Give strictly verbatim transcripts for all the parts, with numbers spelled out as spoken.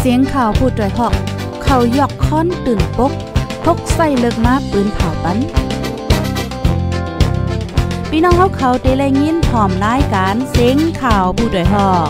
สียงข่าวพูดด้วยหอกเขายอกค้อนตื่นปกพกใส่เลิกมาปืนเผาปันพี่น้องเขาเขาได้แลยินหอมรายการเสียงข่าวพูดด้วยหอก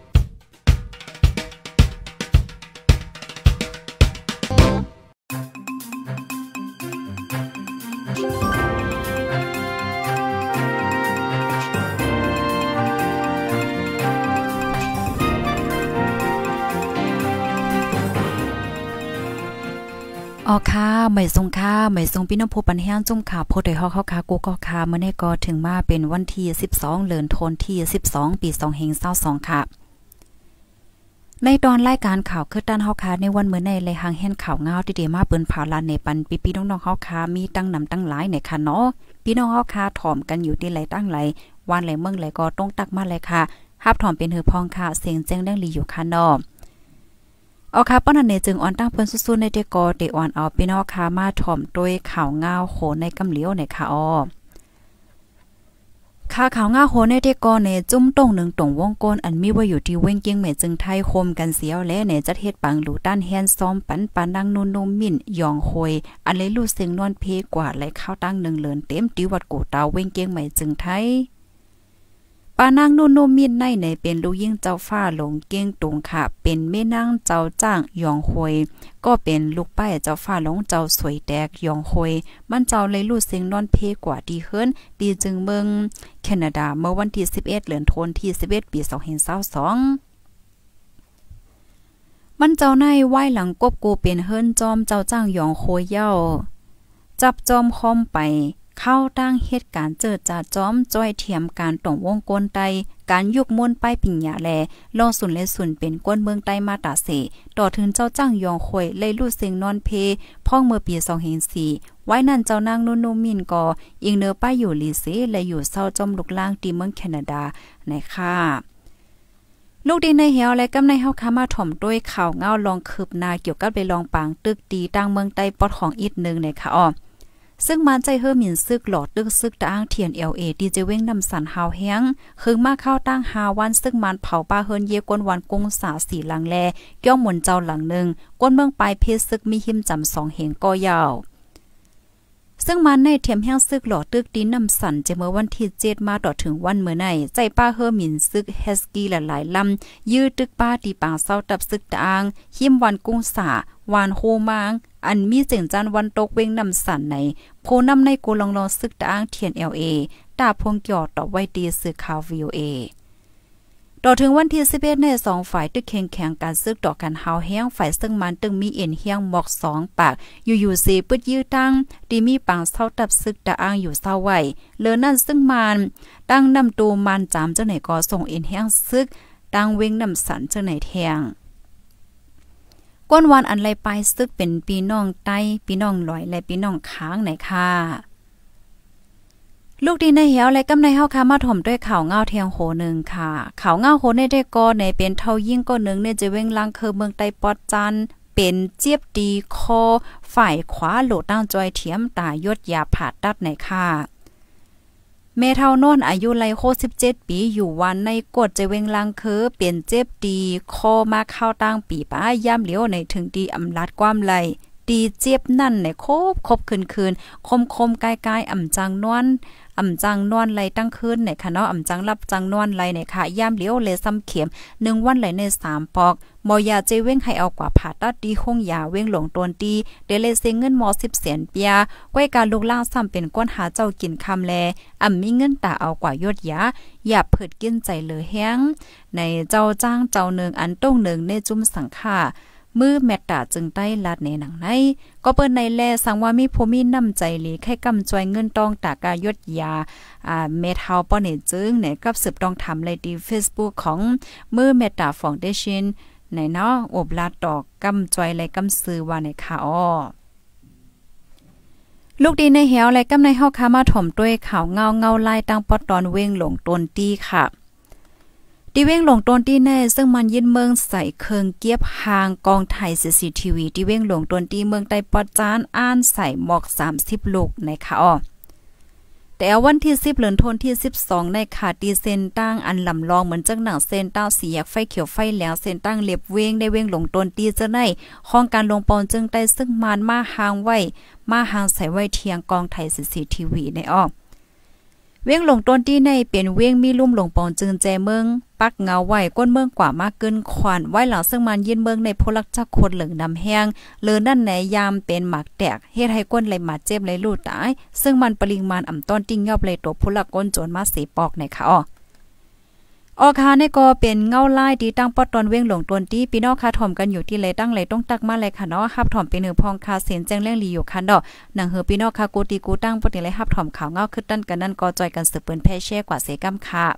อ๋อค่ะไม่ทรงค่ะไม่ทรงพี่น้องผู้ปันแห้งจุ่มข่าวโพดได้ฮอกเฮาค่ะกูก็ค่ะมื้อนี้ก็ถึงมาเป็นวันที่สิบสองเดือนธันวาคมที่สิบสองปีสองพันยี่สิบสองค่ะในตอนรายการข่าวคือด้านเฮาค่ะในวันมื้อในเลยหางแห่นข่าวงาวที่ได้มาเปิ้นเผาลานในปันพี่ๆน้องๆเฮาค่ะมีตั้งนำตั้งหลายในค่ะเนาะพี่น้องเฮาค่ะถ่อมกันอยู่ที่ไหลตั้งไหลวันไหลเมืองไหลก็ต้องตักมาเลยค่ะฮับถ่อมเป็นหือพองค่ะเสียงแจ้งแดงลีอยู่ค่ะเนาะเอาค่ะป้อนเนจึงออนตั้งเปิ้นสู้ๆในเดกอเดออนเอาพี่น้องค่ะมาถ่อมด้วยข่าวงาวโหในกำเหลียวในค่ะอ้อข่าวข่าวงาวโหในเดกอในจุ้มตรงหนึ่งตรงวงกลอันมีไว้อยู่ที่เว้งเกียงแม่จึงไทยคมกันเสียวและในจัดเฮ็ดปังหลูต้านแฮนซ้อมปันปันดังนูนนมิ่นยองโหยอันเลยลู่เสียงนวลเพกว่าไหลข้าวตั้งหนึ่งเลินเต็มติวัดกูตาเว้งเกียงแม่จึงไทยปานางนุ่นๆมินในในเป็นลูกยิ่งเจ้าฟ้าหลงเก้งตุงค่ะเป็นแม่นางเจ้าจ้างยองหวยก็เป็นลูกป้ายเจ้าฟ้าหลงเจ้าสวยแตกยองหวยมันเจ้าเลยลู่เสียงนอนเพกว่าดีเฮิรนดีจึงเมืองแคนาดาเมื่อวันที่สิบเอ็ดเดือนธันวาคมที่สิบเอ็ดปีสองพันยี่สิบสองมันเจ้าในไหว้หลังกบกูเป็นเฮิรนจอมเจ้าจ้างยองหวยเย้าจับจอมคอมไปเข้าตั้งเหตุการณ์เจิดจ่าจ้อมจ้อยเทียมการต่งวงกลไตการยุกมนป้ายปิ่งหยาแลลองสุนและสุนเป็นก้นเมืองใต้มาตาเสต่อถึงเจ้าจ้างยองข่อยเลยลู่เสียงนอนเพพ่องเมื่อปีสองพันสี่ไว้นั่นเจ้านางนุ่นๆมินก็อิงเนอป้ายอยู่ลีเซและอยู่เศร้าจอมลูกล่างที่เมืองแคนาดาในค่ะลูกดีในเหี่ยวและกำในเฮาคามาถ่อมด้วยข่าวเงาลองคืบหน้าเกี่ยวกับไปลองปางตึกดีตั้งเมืองใต้ปอดของอีกนึงในค่ะอ้อซึ่งมันใจเฮอหมิ่นซึกหลอดตึกซึกตะอ้างเทียน แอล เอ ดีเจเว้งนำสันหาวแห้งคือมาเข้าตั้งหาวันซึ่งมันเผาป้าเฮินเยกวนวันกงสาสีหลังแลย่อมหมุนเจ้าหลังหนึ่งก้นเมืองปลายเพชรซึกมีหิมจำสองเหงก็ยาวซึ่งมันในเทียมแห้งซึกหลอดตึกดินนำสันจะเมื่อวันที่เจ็ดมาต่อถึงวันเมื่อในใจป้าเฮอหมิ่นซึกเฮสกี้หลายๆลำยื้อตึกป้าตีปางเศร้าตับซึกตะอ้างหิมวันกุ้งสาวานโฮมางอันมีเสียงจันวันตกเว้งนำสันในโพนำในกูลองลองซึกตะอ้างเทียน แอล เอ ตาพงหยอดต่อไว้ดีสื่อข่าว วี โอ เอ ต่อถึงวันที่สิบเอ็ดในสองฝ่ายตึกแข่งแข่งการซึกต่อกันหาวแห้งฝ่ายซึ่งมันตึงมีเอ็นเฮียงหมอกสองปากอยู่ๆเสปึดยื้อตั้งดีมีปางเศร้าตับซึกตะอ้างอยู่เศร้าไว้เหลือนั่นซึ่งมันตั้งนำตูมันจามเจ้าไหนก็ส่งเอ็นเฮียงซึกตั้งเว้งนำสันเจ้าไหนแทงก้นวันอันไรไปซึกเป็นปีน้องใต้ปีน้องลอยและปีน้องค้างไหนค่ะลูกดีในเหี่ยวและกำในเฮาค่ะมาถ่อมด้วยข่าวเงาเทียงโหนึงค่ะข่าวเงาโหในได้ก็ในเป็นเท่ายิ่งก็นึงในจะเว้งลังคือเมืองใต้ปอดจันเป็นเจี๊ยบดีคอฝ่ายขวาโหลตั้งจอยเทียมตายดยาผ่าตัดไหนค่ะเมเท่านอนอายุไลโคสิบเจ็ดปีอยู่วันในกดจะเวงลังคือเปลี่ยนเจ็บดีคอมาเข้าตั้งปีป้าย่ำเหลียวในถึงดีอำลัดความไหลดีเจ็บนั่นในครบครบคืนคืนคมคมกายกายอ่ำจังนวนอ่ำจังนวนไหลตั้งคืนในค่ะเนาะอ่ำจังรับจังนวนไหลในค่ะย่ำเหลียวเลยซ้ำเข็มหนึ่งวันไหลในสามปอกมอยาเจเว้งให้เอากว่าผ่าตัดดีคงยาเว้งหลงตนตีเดเลยเซเงินมอสิบแสนเปียก้อยการลูกล่างซ้ำเป็นก้นหาเจ้ากินคำแลอ่ำมีเงินตาเอากว่ายอดยาอย่าเผิดกินใจเหลือแห้งในเจ้าจ้างเจ้าหนึ่งอันต้งหนึ่งในจุ่มสังฆามือแมตตาจึงได้ลัดในหนังในก็เปิ้นในแลสังว่ามีผู้มีน้ำใจหลีให้กำจอยเงินตองตากายดยาอ่าเมทาวป้อนี่จึงในกับสืบต้องทำเลยดี Facebook ของมือแมตตาฟาวเดชั่นในเนาะอบลาดดอกกำจอยและกำซื้อว่าในค่ะอ้อลูกดีในเหี่ยวและกำในเฮาคามาถ่อมด้วยข่าวเงาเงาลายตั้งปอตอนเว้งหลงตนตีค่ะดีเว้งหลงตนตีแน่ซึ่งมันยินเมืองใส่เคิงเกียบหางกองไทย ซี ซี ที วี ดีเว้งหลงตนตีเมืองใต้ปอดจานอ่านใส่หมอกสามสิบลูกในค่ะอ้อแต่วันที่สิบเดือนธันวาคมที่สิบสองในค่ะตีเส้นตั้งอันลำลองเหมือนจังหนังเส้นต้าสีแยกไฟเขียวไฟเหลืองเส้นตั้งเล็บเว้งได้เว้งลงต้นตีจะได้ห้องการลงปอนจึงได้ซึ่งมานมาหางไว้มาหางใส่ไว้เทียงกองไทย ซี ซี ที วี ในอ้อเว้งลงต้นที่ในเป็นเว้งมีลุ่มลงปอนจึงแจเมืองปักเงาไว้ก้นเมืองกว่ามากเกินขวานไว้หลังซึ่งมันยินเมืองในพลักจักคนเหลืองดำแห้งเลือนั่นไหนยามเป็นหมากแตกเฮ็ดให้ก้นไหลหมาเจ็บไหลลูดตายซึ่งมันปริมาณอ่ำต้นติ้งยอบเลยตัวพลักก้นโจรมาสีปอกในค่ะอ้อออคาในก็เป็นเงาลายที่ตั้งปอดตอนเว้งหลงตนที่พี่น้องคาถ่อมกันอยู่ที่เลยตั้งเลยต้องตักมาเลยค่ะเนาะฮับถ่อมเป็นหือพองคาเสียนแจ้งแรงลีอยู่คันดอกหนังหือพี่น้องคากูตีกูตั้งปอดเลยฮับถ่อมข่าวเงาขึ้นตั้นกันนั่นก็จอยกันสืบเปิ้นแพ่แช่กว่าเสกำค่ะ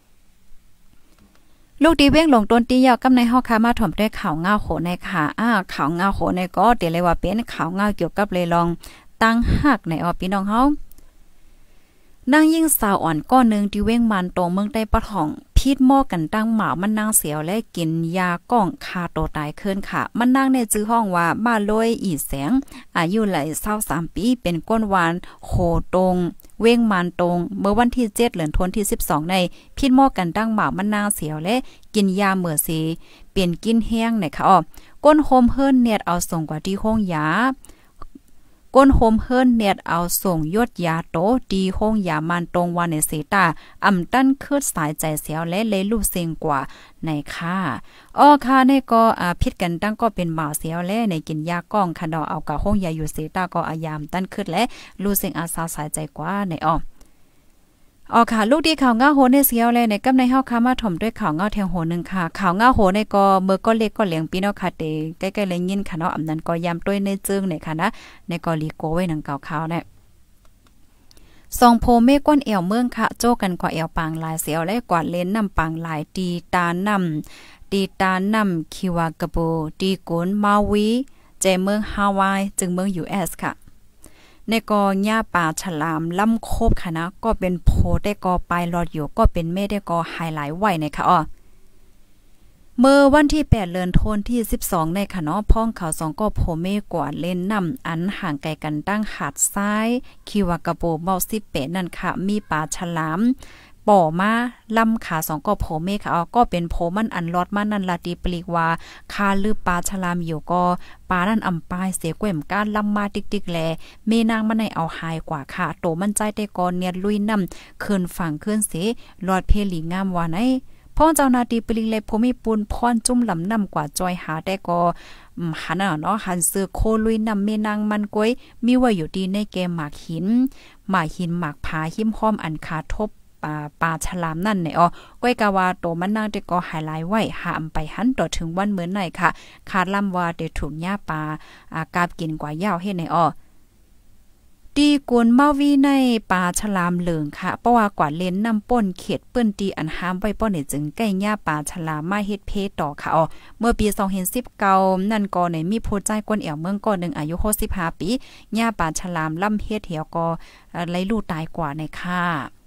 ลูกดีเว้งหลงต้นตียาวกำในเฮาคามาถ่อมด้วยข่าวเงาโหในค่ะอ้าข่าวเงาโหในก็เดี๋ยวเลยว่าเป็นข่าวเงาเกี่ยวกับเลยลองตั้งหักในออพี่น้องเฮานางยิ่งสาวอ่อนก้อนนึงที่เว้งมันตรงเมืองใต้ปะถ่องพิษหม้อกันตั้งหมามันนางเสียวและกินยาก้องคาโตตายขึ้นค่ะมันนางในจื้อห้องว่าบ้านลอยอีแสงอายุไหลเศร้าสามปีเป็นก้นวานโคตรงเว้งมันตรงเมื่อวันที่เจ็ดเดือนธันวาคมที่สิบสองในพิษหม้อกันตั้งหมามันนางเสียวและกินยาเมื่อสีเปลี่ยนกินแห้งในค่ะอ้อก้นโฮมเฮิรนเนียดเอาส่งกว่าที่ห้องยาก้นโฮมเฮิรนเน็ตเอาส่งยดยาโตดีห้องยามันตรงวันในเสตาอ่ำตั้นคืดสายใจเสียวและเลยลูกเสียงกว่าในค่าอ้อค่าในก็อ่าพิษกันตั้งก็เป็นหมาเสียวและในกินยาก้องคันดอเอากับห้องยาอยู่เสตาก็อายามตั้นคืดและลูกเสียงอาสาสายใจกว่าในอ้ออ๋อค่ะลูกดีข่าวง้าโหในเสียวเลยในกำในเฮาค่ะมาถ่อมด้วยข่าวง้าแทงโหนึงค่ะข่าวง้าโหในก็เมื่อก็เล็กก็เหลียงปีเนาะค่ะเตใกล้ๆเลยยินค่ะเนาะอำนั้นก็ยามต้วยในจึงในค่ะนะในก็ลีโกไว้หนังเก่าข่าวเนี่ยสองโพเมก้นแอวเมืองค่ะโจกันกว่าแอวปางลายเสียวและกว่าเลนนำปางลายตีตานำตีตานำคิวากะโบตีกุนมาวีเจเมืองฮาวายจึงเมือง ยู เอส ค่ะในกอหญ้าป่าฉลามล่ำโคบค่ะนะก็เป็นโพได้กอปลายหลอดอยู่ก็เป็นเมฆได้กอไฮไลท์ไว้ในค่ะอ้อเมื่อวันที่แปดเดือนธันวาคมที่สิบสองในค่ะเนาะพ้องเขาสองก็โพเมกว่าเล่นนำอันห่างไกลกันตั้งหาดซ้ายคิวากะโบเมาสิบเป็ดนั่นค่ะมีป่าฉลามป่อมาลำขาสองก็โผเมค่ะก็เป็นโผมันอันลอดมานั่นละตีปลีกว่าคาลือปลาฉลามอยู่ก็ปลานั่นอำปายเสียกว่มก้านลำมาติ๊กๆแลเมนางมันในเอาหายกว่าค่ะโตมันใจแต่ก่อนเนียดลุยน้ำคืนฝั่งคืนเสลอดเพลีงามว่าไหนพ่อเจ้านาตีปลีกเลยผมมีปูนพรจุ่มลำน้ำกว่าจอยหาแต่ก็หันน่ะเนาะหันเสือโคลุยนำเมนางมันก้อยมีไว้อยู่ดีในเกมหมากหินหมากหินหมากผาหิมห้อมอันคาทบปลาปลาฉลามนั่นเนี่ยอ๋อก้อยกาวาโตมันนางได้ก็ไฮไลท์ไว้หามไปหันต่อถึงวันเหมือนไหนค่ะคาดลำว่าได้ถูกหญ้าปลาอากาบกินกว่ายาวเฮ็ดในอ๋อตีกวนมาวีในปลาฉลามเหลืองค่ะเพราะว่ากว่าเลนนำป่นเขตเปิ้นตีอันห้ามไว้ป้อนเนี่ยจึงใกล้หญ้าปลาฉลามมาเฮ็ดเพต่อค่ะอ๋อเมื่อปีสองพันสิบเก้านั่นก็ในมีผู้ใจกวนแอวเมืองก่อนหนึ่งอายุหกสิบห้าปีหญ้าปลาฉลามล่ำเฮ็ดเหี่ยวก็ไล่ลูกตายกว่าในค่ะ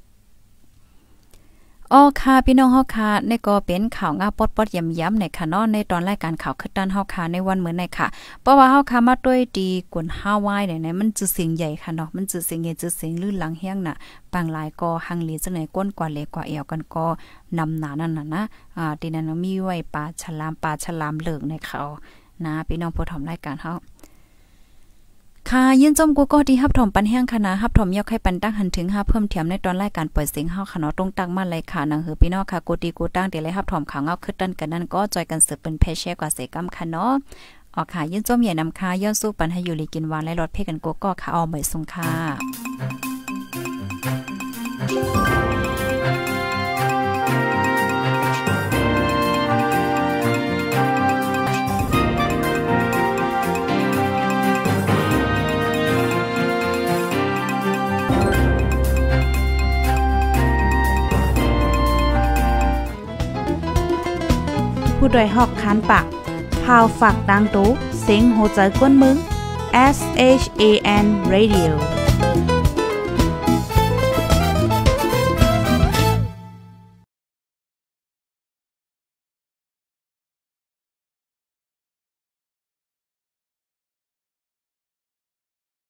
อ๋อค่ะพี่น้องเฮาค่ะในก็เป็นข่าวงาปอดๆย้ำๆในค่ะเนาะในตอนรายการข่าวคึดด้านเฮาค่ะในวันเหมือนในค่ะเพราะว่าเฮาค่ะมาด้วยดีกวนฮาวายเนี่ยมันจือเสียงใหญ่ค่ะเนาะมันจือเสียงใหญ่จือเสียงลื่นหลังแห้งน่ะบางหลายก็หังลีจังไหนก้นกว่าเล็กกว่าเอวกันก็นำหนานั่นน่ะนะอ่าที่นั้นมีไว้ปลาฉลามปลาฉลามเหลืองในเขานะพี่น้องผู้ทำรายการเฮาค่ะยินจมกูก็ดีฮับถมปันแห้งค่ะนะฮับถมยอกให้ปันตั้งหันถึงห้าเพิ่มเทียมในตอนรายการเปิดเสียงเฮาค่ะเนาะตรงตั้งมาเลยค่ะนังหือพี่น้องค่ะกูดีกูตั้งเดี๋ยวเลยฮับถมข่าวเงาขึ้นดันกันนั่นก็จอยกันสืบเป็นเพชแชร์กว่าเสกำค่ะเนาะอ๋อค่ะยินจมใหญ่นำค่ะย้อนสู้ปันให้อยู่ลีกินหวานและรสเพ่กันกูก็ค่ะเอาใหม่ส่งค่ะผู้ดยหอกคันปากพาวฝากดังตู้เสียงโหใจกวนมึง S H A N Radio